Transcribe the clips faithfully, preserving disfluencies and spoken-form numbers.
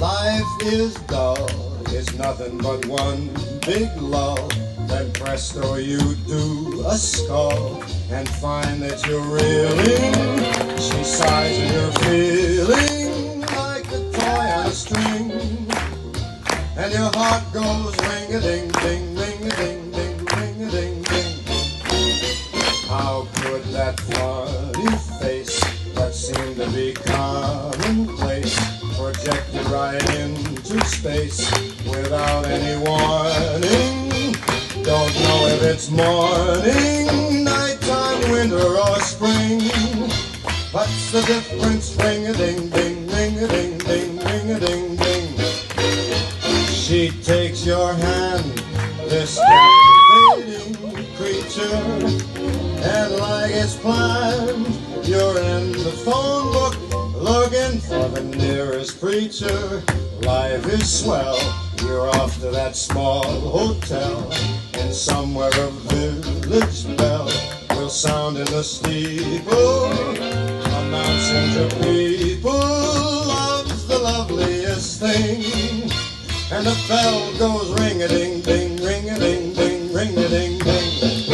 Life is dull, it's nothing but one big lull. Then presto, you do a skull and find that you're reeling. She sighs and you're feeling like a toy on a string, and your heart goes ring-a-ding-ding, ring-a-ding-ding, ring-a-ding-ding. How could that funny face that seemed to be commonplace projected right into space without any warning? Don't know if it's morning, nighttime, winter or spring. What's the difference? Ring-a-ding-ding, ring-a-ding-ding, ring-a-ding-ding. She takes your hand, this captivating creature, and like it's planned, you're in the phone book looking for the nearest preacher. Life is swell, you're off to that small hotel, and somewhere a village bell will sound in the steeple, announcing to people love's the loveliest thing. And the bell goes ring-a-ding-ding, ring-a-ding-ding, ring-a-ding-ding.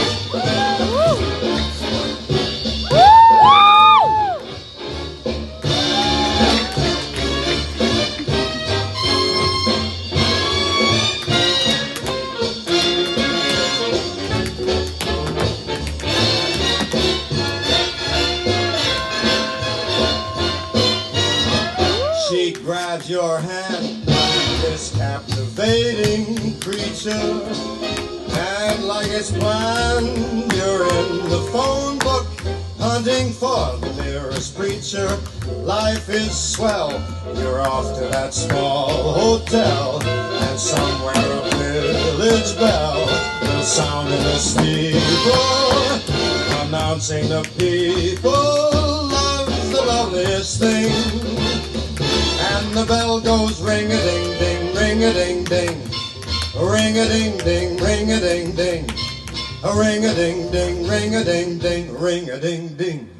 She grabs your hand, this captivating creature, and like it's planned, you're in the phone book hunting for the nearest preacher. Life is swell, you're off to that small hotel, and somewhere a village bell will sound in the steeple, announcing to people love's the loveliest thing. And the bell goes ring-a-ding-ding, ring-a-ding-ding, ring-a-ding-ding, ring-a-ding-ding, ring-a-ding-ding, ring-a-ding-ding, ring-a-ding-ding.